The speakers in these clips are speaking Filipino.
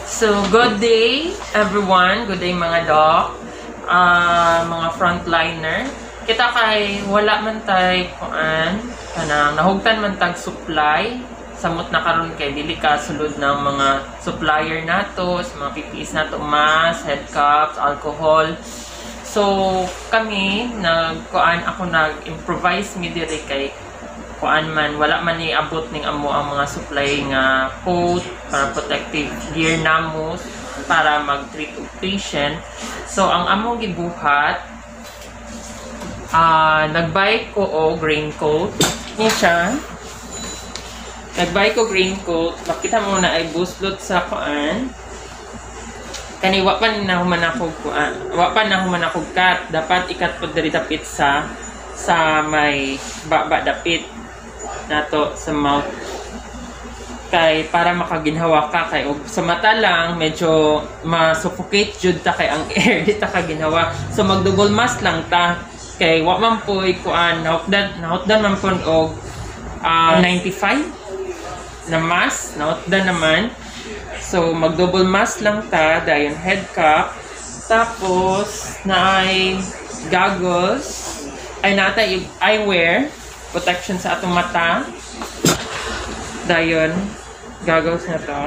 So, good day everyone. Good day mga doc, mga frontliner. Kita kay wala man tay kuan kanang nahugtan man tag supply samot na karon kay dili ka sulod ng mga supplier nato, sa mga PPEs nato, mask, head caps, alcohol. So, kami ako nag-improvise mi diri kay kuan man wala man ni abot ning amo ang mga supply nga coat para protective gear namo para mag-treat og patient. So ang among gibuhat nagbay ko og raincoat ni siya. Nagbay ko raincoat, makita mo na ay buslot sa kuan kani wa pa na human ako cut, dapat ikat pod diri dapit sa may baba dapit nato sa mouth kay para makaginhawa ka kay og sa mata lang medyo ma-suffocate jud ta kay ang air di ta kaginhawa, so mag double mask lang ta kay wa man poy kuan nahutdan man pon og 95 na mask nahutdan naman, so mag double mask lang ta dayon head cap, tapos naay goggles ay natay eyewear protection sa atong mata. Dayon, goggles na to.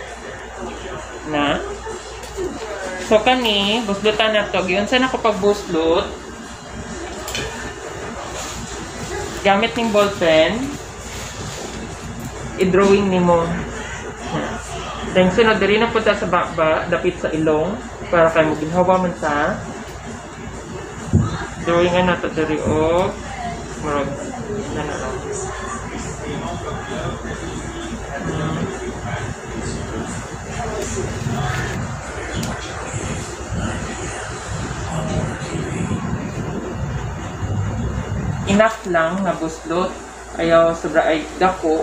Na. So, kani, buslutan na to. Giyon saan ako pagbuslot. Gamit ng ballpen. I-drawing ni mo. Then, sunod, dali na punta sa baba, dapit sa ilong, para kayo maginhawa man sa. Drawingan na to, dali o. Marag. Enough lang na buslot, ayaw sobra ay dako.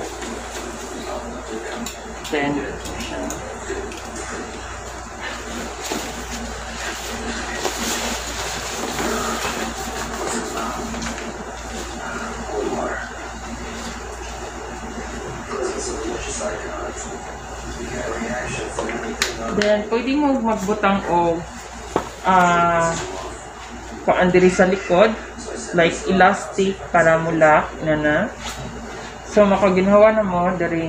Then pwede mo magbutang o kuan diri sa likod like elastic para mula na. So makaginhawa na mo diri.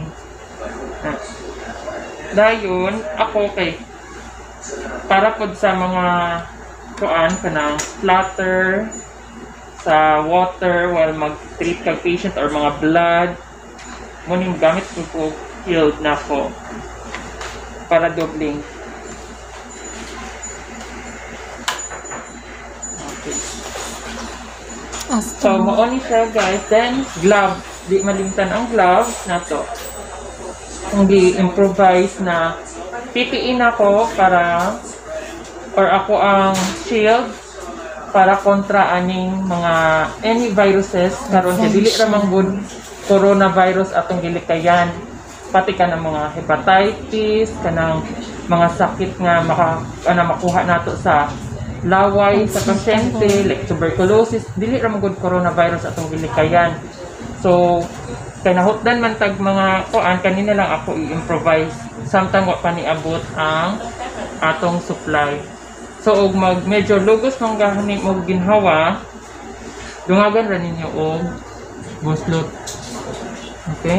Dayon ako kay para pod sa mga kuan kanang splatter sa water while mag-treat kag patient or mga blood mo ning gamit ko field na ko para dobling. Okay. So, maoni siya guys. Then, glove. Di malimtan ang glove na to. Hindi improvise na PPE na ko para or ako ang shield para kontra aning mga any viruses karon kay dili ra man gud coronavirus atong gilikayan, pati ka ng mga hepatitis, kanang mga sakit nga makuha nato sa laway sa pasyente like tuberculosis, dili ra magud coronavirus atong gilikayan. So kay nahutdan man tag mga kuan kanina lang ako i-improvise samtang wa pa niabot ang atong supply. So og medyo lugos mong gahani mo ginhawa, dungagan ra ninyo og buslot. Okay?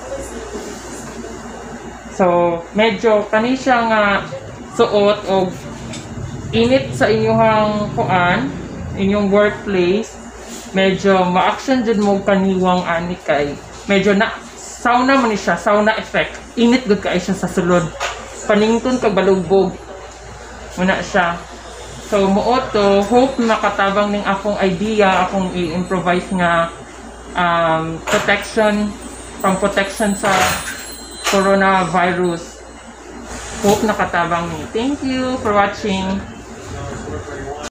So, medyo kani siya nga suot og init sa inyong kuan, inyong workplace. Medyo ma-action jud mo kaniwang ani kay medyo na sauna man ni siya, sauna effect. Init gud kay siya sa sulod. Panington kag balugbog. Muna siya. So, muoto, hope makatabang ning akong idea, akong i-improvise nga protection sa coronavirus. Hope nakatabang ni. Thank you for watching.